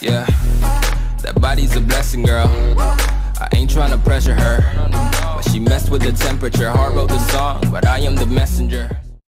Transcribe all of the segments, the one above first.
Yeah, that body's a blessing, girl. I ain't trying to pressure her, but she messed with the temperature. Heart wrote the song, but I am the messenger.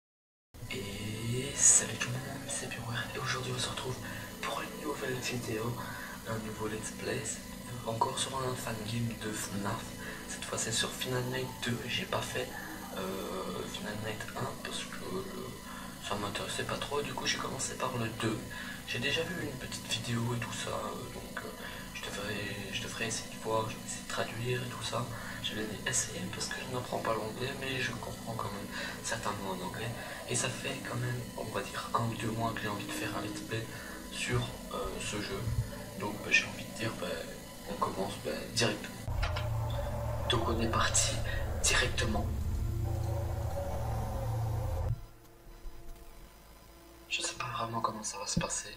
Et salut tout le monde, c'est Beware et aujourd'hui on se retrouve pour une nouvelle vidéo, un nouveau let's play, encore sur un fangame de FNAF. Cette fois c'est sur Final Night 2, j'ai pas fait Final Night 1 parce que ça m'intéressait pas trop, du coup j'ai commencé par le 2. J'ai déjà vu une petite vidéo et tout ça, donc je devrais essayer de voir, je vais essayer de traduire et tout ça. Je vais essayer parce que je n'apprends pas l'anglais, mais je comprends quand même certains mots en anglais. Et ça fait quand même, on va dire, 1 ou 2 mois que j'ai envie de faire un let's play sur ce jeu. Donc j'ai envie de dire, on commence directement. Donc on est parti directement. Je sais pas vraiment comment ça va se passer.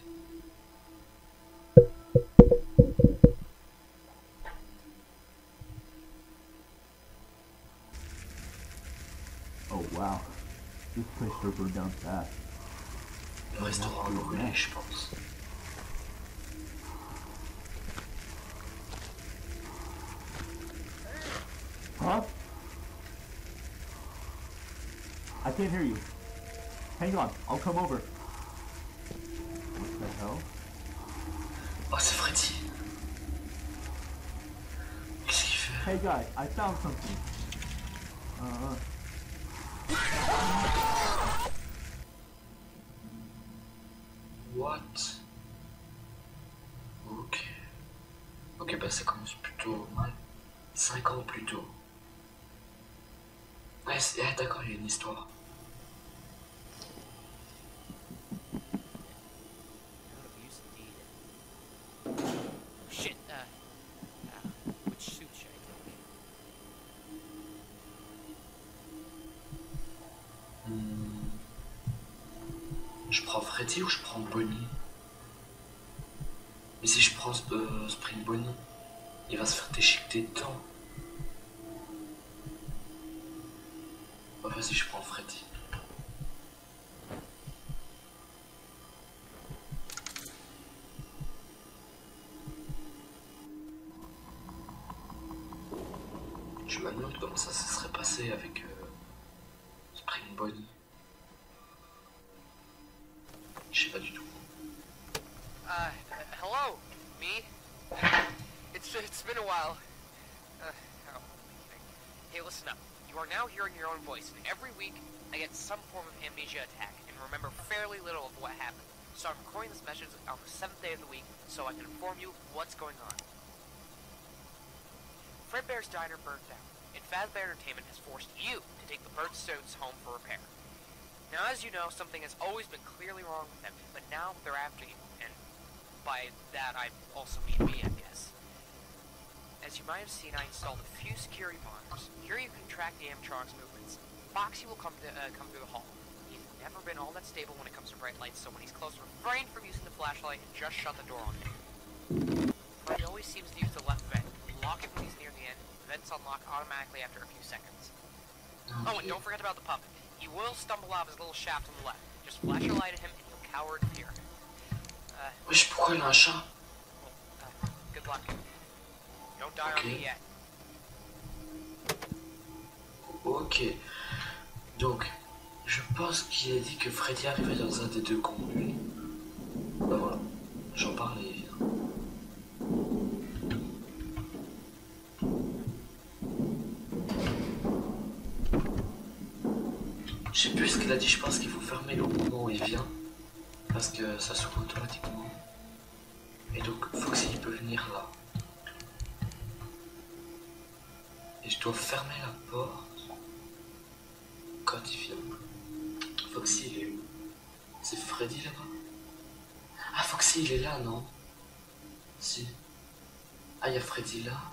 Oh wow, this place will go down fast. Le restaurant a brûlé, je pense. Huh? I can't hear you. Hang on, I'll come over. What the hell? Oh, c'est Freddy. Qu'est-ce qu'il fait? Hey guy, I found something. What? Ok. Ok, ça commence plutôt mal. 5 ans plus tôt. Ouais, d'accord, il y a une histoire. Shit, which suit should I take? Je prends Freddy ou je prends Bonnie? Mais si je prends Spring Bonnie, il va se faire déchiqueter dedans. Oh, vas-y, je prends Freddy. Je me demande comment ça se serait passé avec Spring Bonnie. Je sais pas du tout. Hello, me? It's been a while. Hey, listen up. You are now hearing your own voice, and every week I get some form of amnesia attack and remember fairly little of what happened. So I'm recording this message on the 7th day of the week so I can inform you what's going on. Fredbear's Diner burned down, and Fazbear Entertainment has forced you to take the bird suits home for repair. Now, as you know, something has always been clearly wrong with them, but now they're after you, and by that I also mean me, I guess. As you might have seen, I installed a few security monitors. Here you can track the animatronic's movements. Foxy will come through the hall. He's never been all that stable when it comes to bright lights, so when he's close, refrain from using the flashlight and just shut the door on him. Freddy always seems to use the left vent. Lock it when he's near the end. Vents unlock automatically after a few seconds. Oh, and don't forget about the puppet. He will stumble out of his little shaft on the left. Just flash a light at him and he'll cower in fear. Wesh, pourquoi il a un chat? Good luck. Don't die on me yet. Ok. Donc, je pense qu'il a dit que Freddy arrivait dans un des deux conduits. Ben voilà. J'en parlais, évidemment. Je sais plus ce qu'il a dit, je pense qu'il faut fermer le moment où il vient. Parce que ça s'ouvre automatiquement. Et donc Foxy il peut venir là. Et je dois fermer la porte quand il vient. Foxy il est où? C'est Freddy là-bas? Ah, Foxy il est là, non? Si. Ah, il y a Freddy là.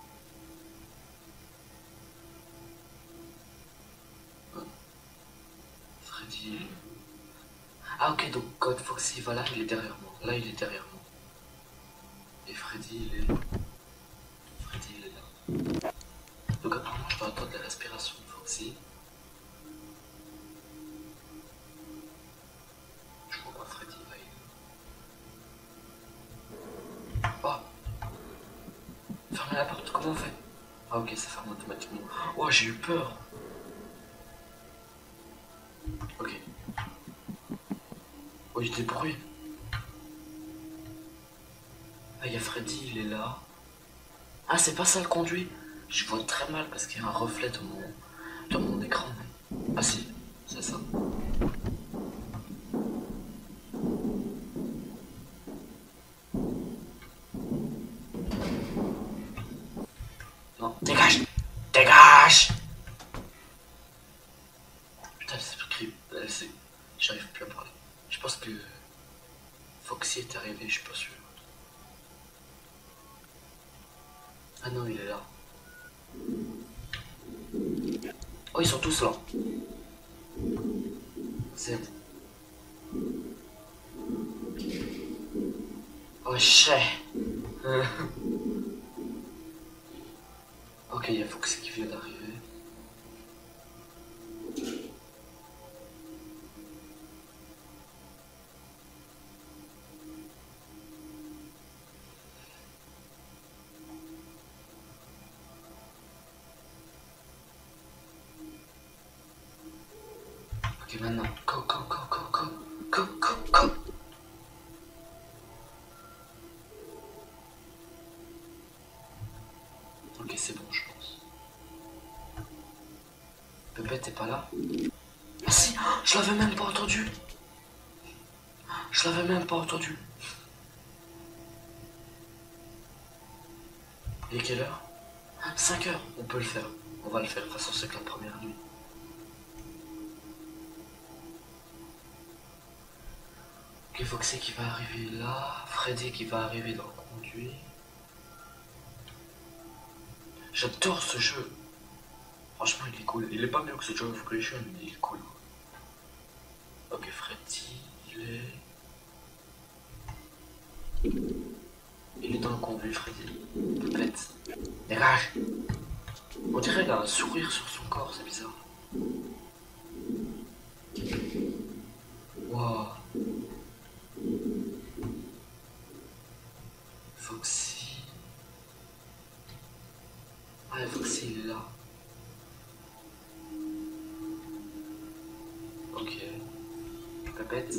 Freddy. Ah ok, donc quand Foxy va là, il est derrière moi. Là, il est derrière moi. Et Freddy, il est là. Freddy, il est là. Donc apparemment, je dois attendre la respiration de Foxy. Je vois pas Freddy, là, il est là. Oh. Fermez la porte, comment on fait? Ah ok, ça ferme automatiquement. Oh, j'ai eu peur. Ok. Oh, il y a des bruits. Ah, il y a Freddy, il est là. Ah, c'est pas ça le conduit. Je vois très mal parce qu'il y a un reflet dans mon écran. Ah si, c'est ça. Non, dégage! Dégage! Putain, c'est écrit. J'arrive plus à parler. Je pense que Foxy est arrivé, je suis pas sûr. Ah non, il est là. Oh, ils sont tous là. Z. Oh, chais. Ok, il y a Foxy qui vient d'arriver. Ok, maintenant, go. Ok, c'est bon, je pense. Pépette, t'es pas là? Ah si, je l'avais même pas entendu. Je l'avais même pas entendu. Il est quelle heure? 5 heures, on peut le faire. On va le faire, de toute façon c'est que la première nuit. Ok, Foxy qui va arriver là. Freddy qui va arriver dans le conduit. J'adore ce jeu. Franchement, il est cool. Il est pas mieux que ce Joy of Creation, mais il est cool. Ok, Freddy, il est dans le conduit, Freddy. Pépette. Dégage. On dirait qu'il a un sourire sur son corps, c'est bizarre. Wow. Foxy. Ah, Foxy, il est là. Ok. Pépette.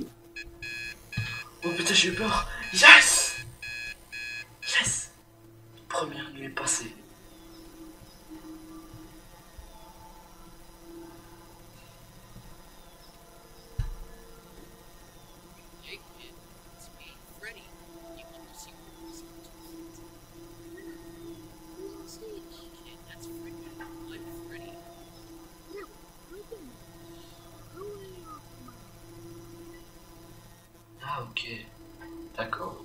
Oh putain, j'ai eu peur. Yes! Yes! Première nuit passée. Hey, kid, it's me, Freddy. You want to see what this is? Who's on stage? Kid, that's Freddy. I'm Freddy. Ah ok. D'accord.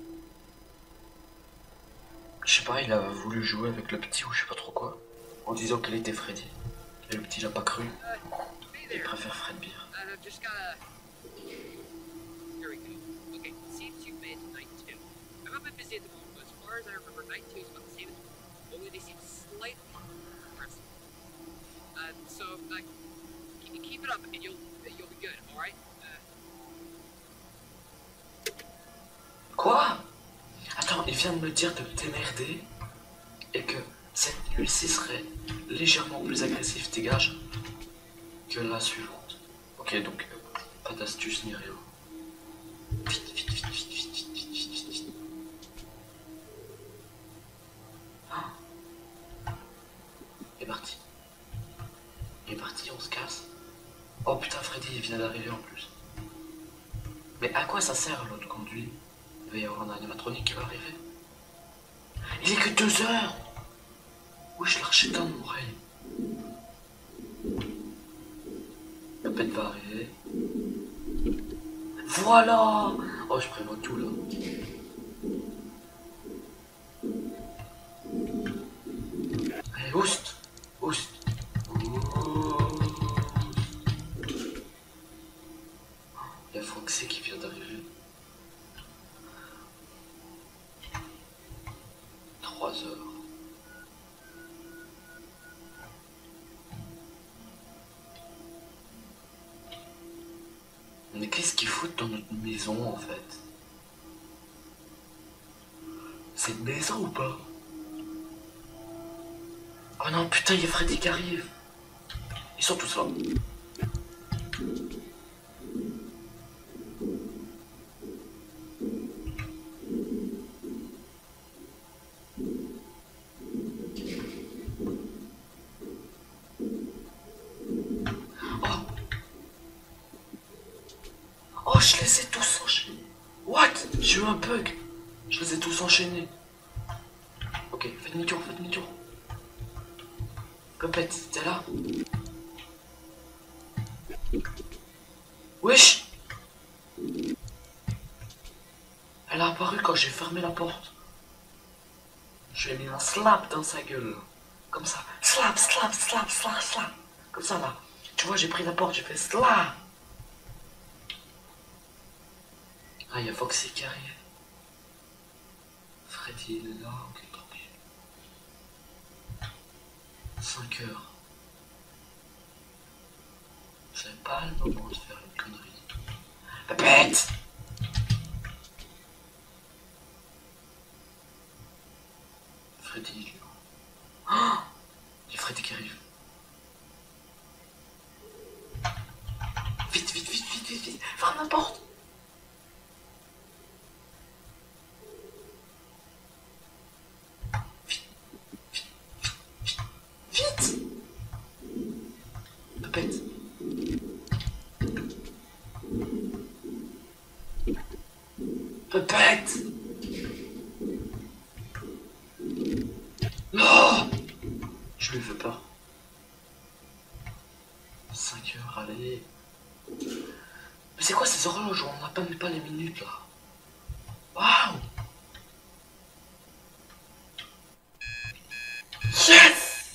Je sais pas, il a voulu jouer avec le petit ou je sais pas trop quoi. En disant qu'il était Freddy. Et le petit l'a pas cru. Hey Il there. préfère Fred Beer. I've just gotta... Here we go. Okay, it seems you've made night 2. I'm a bit busy at the moment, but as far as I remember, night 2 is about the same as only they seem slightly more impressive. So, keep it up and you'll be good, alright? Quoi? Attends, il vient de me dire de t'émerder et que cette nuit-ci serait légèrement plus agressif, dégage, que la suivante. Ok, donc pas d'astuce ni rien. Vite. Ah. Il est parti. On se casse. Oh putain, Freddy, il vient d'arriver en plus. Mais à quoi ça sert l'autre conduit? Il va y avoir un animatronique qui va arriver. Il est que 2 heures. Oui, je l'archète dans mon oreille. La pète va arriver. Voilà. Oh, je prévois tout là. Allez, oust. Il y a Foxy qui vient d'arriver. 3 heures. Mais qu'est-ce qu'ils foutent dans notre maison en fait? C'est une maison ou pas? Oh non, putain, il y a Freddy qui arrive. Ils sont tous là. Oh, je les ai tous enchaînés. What? J'ai eu un bug. Je les ai tous enchaînés. Ok, faites demi-tour, faites demi-tour. Complète, t'es là? Wesh! Elle a apparu quand j'ai fermé la porte. Je lui ai mis un slap dans sa gueule. Comme ça. Slap, slap, slap, slap, slap. Comme ça là. Tu vois, j'ai pris la porte, j'ai fait slap. Ah, il y a Foxy qui arrive. Freddy, il est là, ok, tranquille. 5 heures. C'est pas le moment de faire une connerie. Pépette! Freddy, il est là. Oh! Il y a Freddy qui arrive. Vite, vite, vite, vite, vite, vite. Ferme la porte! Pépette. Pépette. Non. Je lui fais peur. 5 heures, allez. Mais c'est quoi ces horloges où on n'a même pas les minutes là? Waouh. Yes.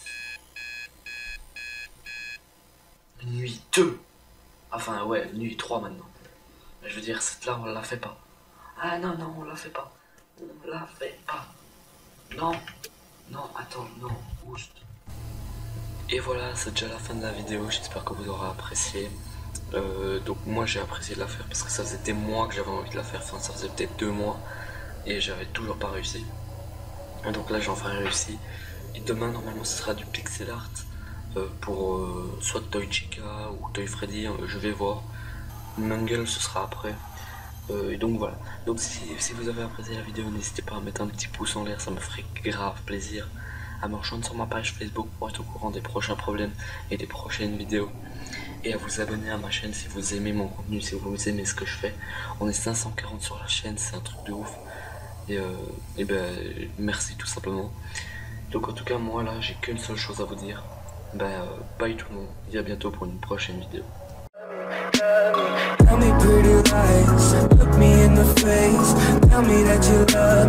Nuit 2. Enfin ouais, nuit 3 maintenant. Mais je veux dire, cette là on la fait pas. Ah non, non, on la fait pas. On la fait pas. Non. Non, attends, non. Boost. Et voilà, c'est déjà la fin de la vidéo. J'espère que vous aurez apprécié. Donc moi j'ai apprécié de la faire parce que ça faisait des mois que j'avais envie de la faire. Enfin ça faisait peut-être 2 mois. Et j'avais toujours pas réussi. Et donc là j'ai enfin réussi. Et demain normalement ce sera du pixel art. Pour soit Toy Chica ou Toy Freddy, je vais voir. Mangle ce sera après. Et donc voilà. Donc si vous avez apprécié la vidéo, n'hésitez pas à mettre un petit pouce en l'air, ça me ferait grave plaisir. À me rejoindre sur ma page Facebook pour être au courant des prochains problèmes et des prochaines vidéos. Et à vous abonner à ma chaîne si vous aimez mon contenu, si vous aimez ce que je fais. On est 540 sur la chaîne, c'est un truc de ouf. Et ben merci tout simplement. Donc en tout cas moi là j'ai qu'une seule chose à vous dire. Bye tout le monde, et à bientôt pour une prochaine vidéo. Tell me pretty lies, look me in the face, tell me that you love